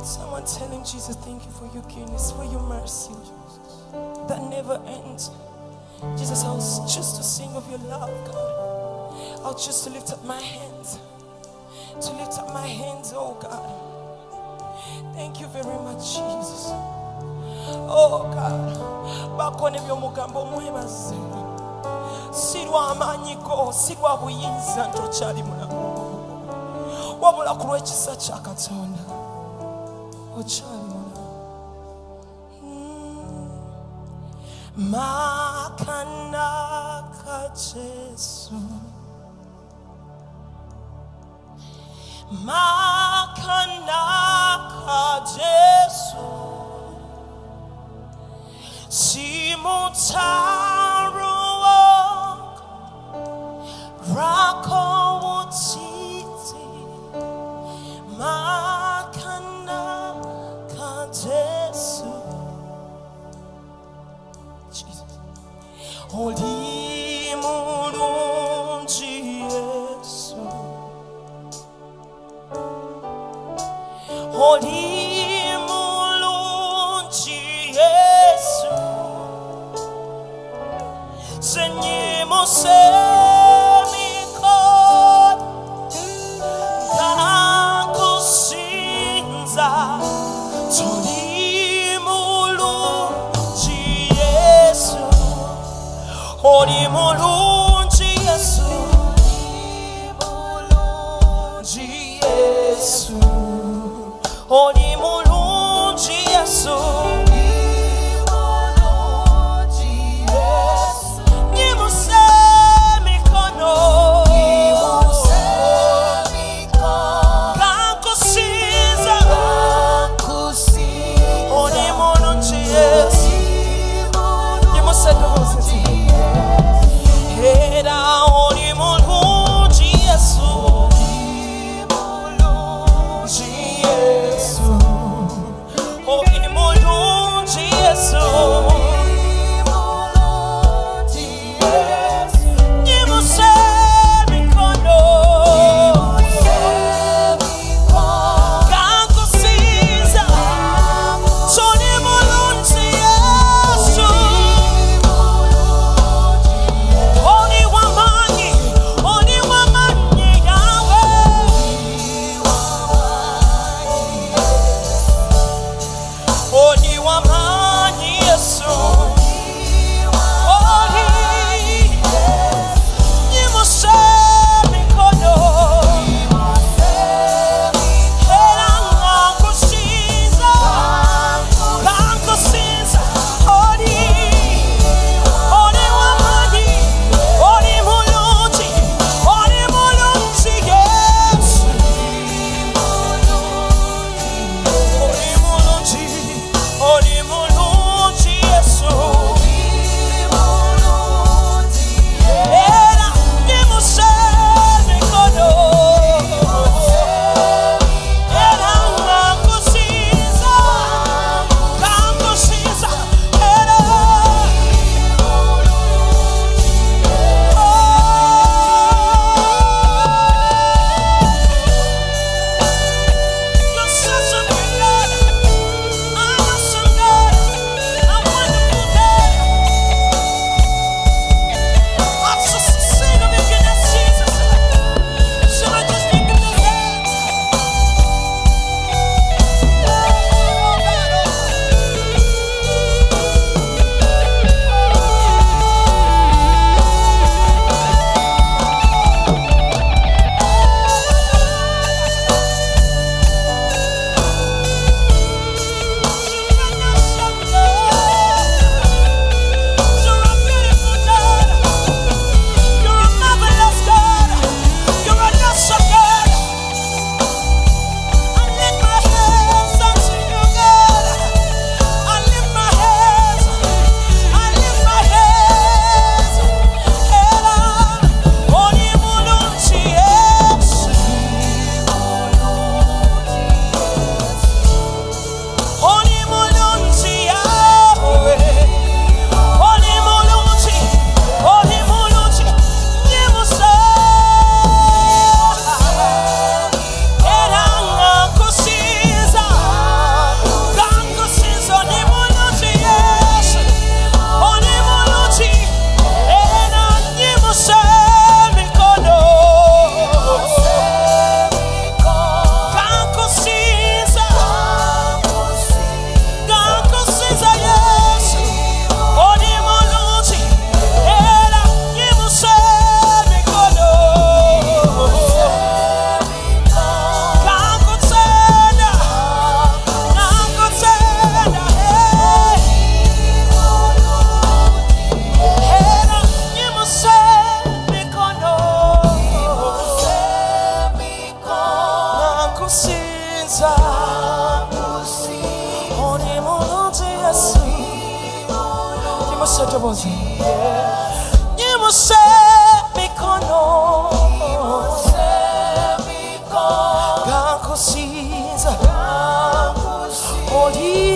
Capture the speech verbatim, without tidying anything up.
Someone tell him, Jesus, thank you for your goodness, for your mercy that never ends. Jesus, I'll choose to sing of your love, God. I'll choose to lift up my hands. To lift up my hands, oh God. Thank you very much, Jesus. Oh God. Bakone byomugambo mwebaze. Sirwa amanyiko, sirwa buyinza ntokyali mulamu. Wabula ku lw'ekisa kya Katonda. Okyali mulamu. Makana ka Jesu. Makana ka Jesu. Simutaro Rako Utiti Makana ka Jesu. Jesus. Holy Mulunji Yesu. Holy Mulunji Yesu. Senyimo semikot Kakusinza Holy Mulunji Yesu. Holy Mulunji Yesu. Holy Mulunji Yesu. voce. Nyimuse mikono Gakusiza Oli